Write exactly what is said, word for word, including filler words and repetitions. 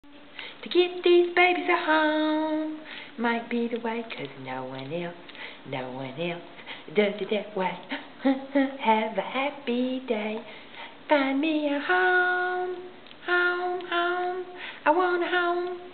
To get these babies a home might be the way, 'cause no one else, no one else does it that way. Have a happy day. Find me a home, home, home. I want a home.